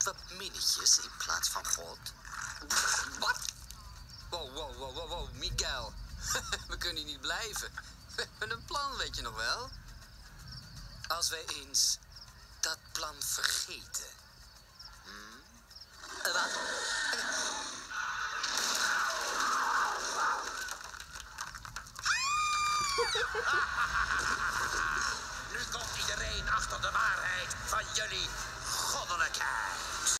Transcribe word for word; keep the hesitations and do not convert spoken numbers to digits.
wat minnetjes in plaats van God? Wat? Wow, wow, wow, wow, wow, Miguel. We kunnen hier niet blijven. We hebben een plan, weet je nog wel? Als wij eens dat plan vergeten. Hm? Uh, wat? Nu komt iedereen achter de waarheid van jullie goddelijkheid.